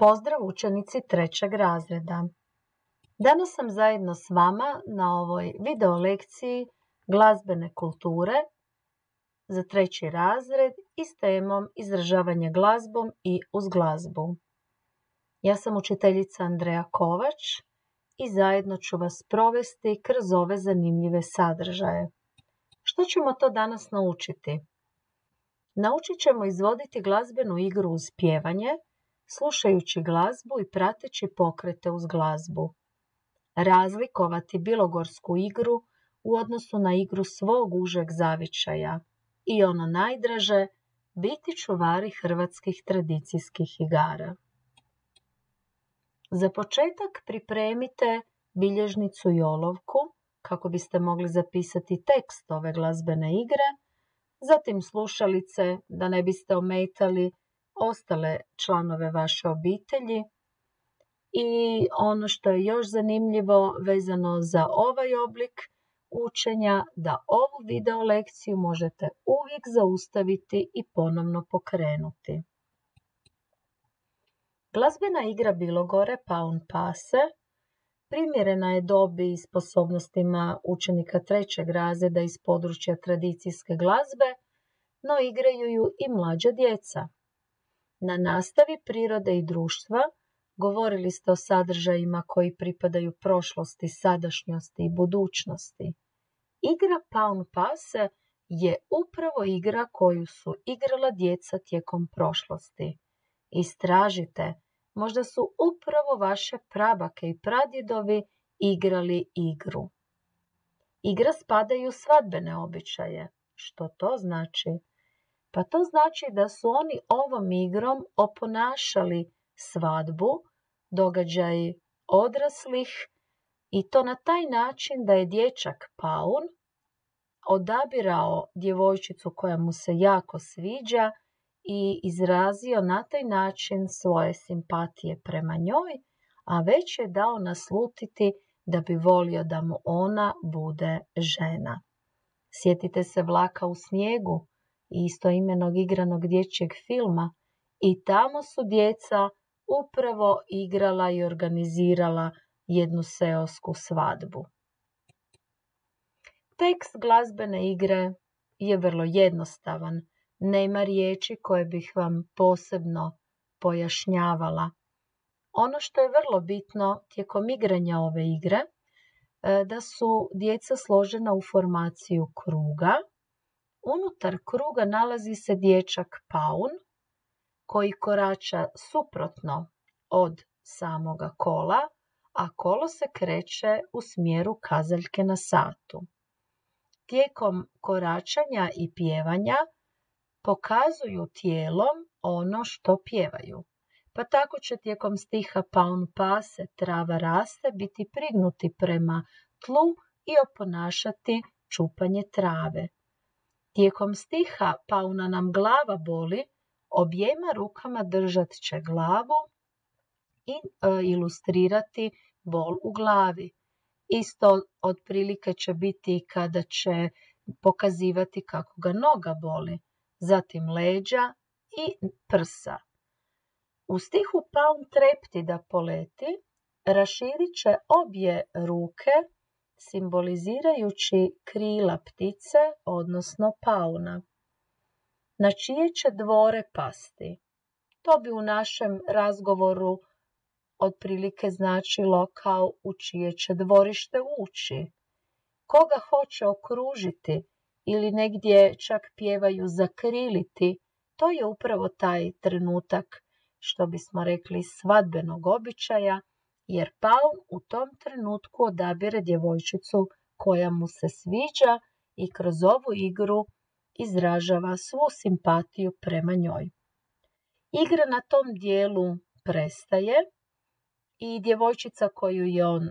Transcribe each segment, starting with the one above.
Pozdrav učenici 3. razreda. Danas sam zajedno s vama na ovoj video lekciji glazbene kulture za 3. razred i s temom izražavanje glazbom i uz glazbu. Ja sam učiteljica Andreja Kovač i zajedno ću vas provesti kroz ove zanimljive sadržaje. Što ćemo to danas naučiti? Naučit ćemo izvoditi glazbenu igru uz pjevanje, slušajući glazbu i prateći pokrete uz glazbu. Razlikovati bilogorsku igru u odnosu na igru svog užeg zavičaja i ono najdraže, biti čuvari hrvatskih tradicijskih igara. Za početak pripremite bilježnicu i olovku kako biste mogli zapisati tekst ove glazbene igre, zatim slušalice da ne biste ometali ostale članove vaše obitelji i ono što je još zanimljivo vezano za ovaj oblik učenja, da ovu video lekciju možete uvijek zaustaviti i ponovno pokrenuti. Glazbena igra Bilogore Paun Pase primjerena je dobi i sposobnostima učenika 3. razreda iz područja tradicijske glazbe, no igraju ju i mlađa djeca. Na nastavi prirode i društva govorili ste o sadržajima koji pripadaju prošlosti, sadašnjosti i budućnosti. Igra Paun Pase je upravo igra koju su igrala djeca tijekom prošlosti. Istražite, možda su upravo vaše prabake i pradjedovi igrali igru. Igra spada i u svadbene običaje. Što to znači? Pa to znači da su oni ovom igrom oponašali svadbu, događaj odraslih, i to na taj način da je dječak Paun odabirao djevojčicu koja mu se jako sviđa i izrazio na taj način svoje simpatije prema njoj, a već je dao naslutiti da bi volio da mu ona bude žena. Sjetite se Vlaka u snijegu, istoimenog igranog dječjeg filma, i tamo su djeca upravo igrala i organizirala jednu seosku svadbu. Tekst glazbene igre je vrlo jednostavan, nema riječi koje bih vam posebno pojašnjavala. Ono što je vrlo bitno tijekom igranja ove igre, da su djeca složena u formaciju kruga. Unutar kruga nalazi se dječak Paun koji korača suprotno od samoga kola, a kolo se kreće u smjeru kazaljke na satu. Tijekom koračanja i pjevanja pokazuju tijelom ono što pjevaju. Pa tako će tijekom stiha Paun Pase, trava raste, biti prignuti prema tlu i oponašati čupanje trave. Tijekom stiha Pauna nam glava boli, objema rukama držat će glavu i ilustrirati bol u glavi. Isto otprilike će biti kada će pokazivati kako ga noga boli, zatim leđa i prsa. U stihu Paun trepti da poleti, raširit će obje ruke, simbolizirajući krila ptice, odnosno pauna. Na čije će dvore pasti? To bi u našem razgovoru otprilike značilo kao u čije će dvorište ući. Koga hoće okružiti ili negdje čak pjevaju zakriliti, to je upravo taj trenutak, što bismo rekli, svadbenog običaja, jer Paun u tom trenutku odabire djevojčicu koja mu se sviđa i kroz ovu igru izražava svu simpatiju prema njoj. Igra na tom dijelu prestaje i djevojčica koju je on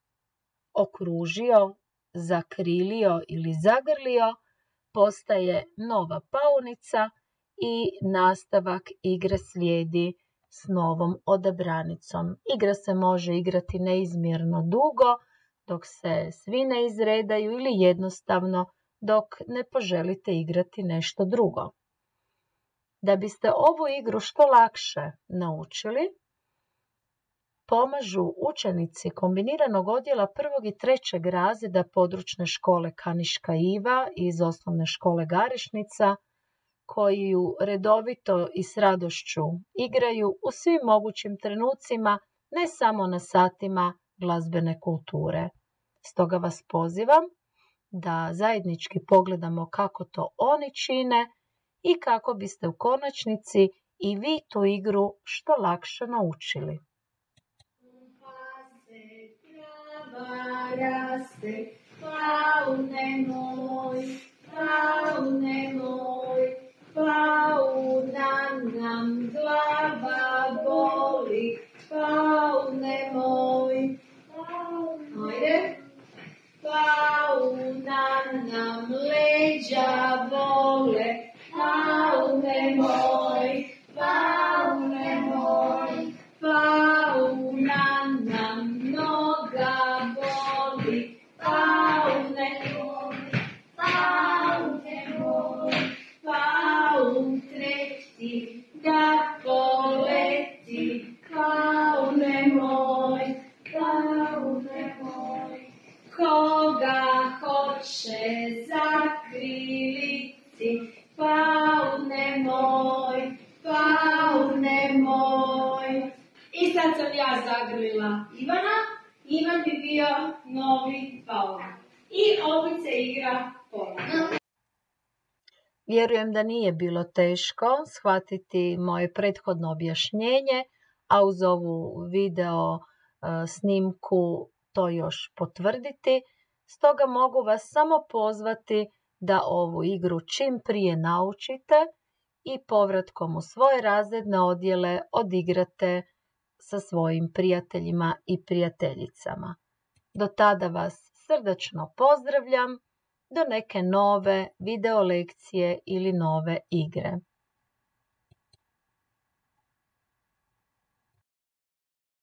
okružio, zakrilio ili zagrlio postaje nova paunica i nastavak igre slijedi s novom odabranicom. Igra se može igrati neizmjerno dugo dok se svi ne izredaju ili jednostavno dok ne poželite igrati nešto drugo. Da biste ovu igru što lakše naučili, pomažu učenici kombiniranog odjela 1. i 3. razreda područne škole Kaniška Iva iz osnovne škole Garešnica, koji ju redovito i s radošću igraju u svim mogućim trenucima, ne samo na satima glazbene kulture. Stoga vas pozivam da zajednički pogledamo kako to oni čine i kako biste u konačnici i vi tu igru što lakše naučili. Raste, faune moj, fauna nam glava boli, faune moj, ajde, fauna nam leđa bole, faune moj, faune moj, fauna nam noga boli, faune moj, faune moj, faun trepti da poleti, faune moj, koga hoće zakriviti, faune moj, faune moj. I sad sam ja zagrlila Ivana, Ivan bi bio novi faun. I opet se igra ponovno. Vjerujem da nije bilo teško shvatiti moje prethodno objašnjenje, a uz ovu video snimku to još potvrditi. Stoga mogu vas samo pozvati da ovu igru čim prije naučite i povratkom u svoje razredne odjele odigrate sa svojim prijateljima i prijateljicama. Do tada vas srdačno pozdravljam, do neke nove video lekcije ili nove igre.